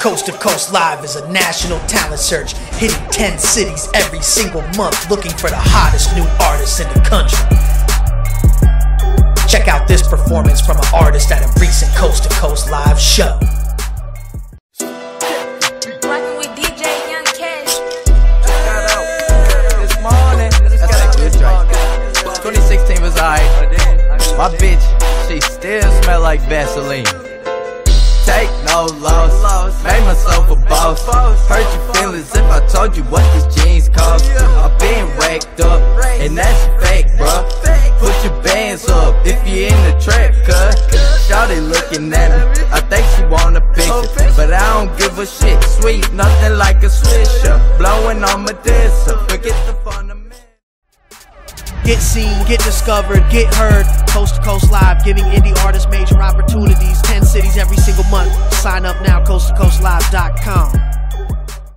Coast to Coast Live is a national talent search, hitting 10 cities every single month, looking for the hottest new artists in the country. Check out this performance from an artist at a recent Coast to Coast Live show. Rockin' with DJ Young Cash. Got out this morning. That's a good drink. 2016 was alright. My bitch, she still smell like Vaseline. Take no loss, made myself a boss. Hurt your feelings if I told you what these jeans cost. I've been waked up, and that's fake, bruh. Put your bands up if you in the trap, cuz shawty looking at me, I think she want a picture, but I don't give a shit. Sweet, nothing like a swisher, blowing on my disc, forget the fundamental. Get seen, get discovered, get heard. Coast to Coast Live, giving indie artists major opportunities. 10 cities every single month. Sign up now, coasttocoastlive.com.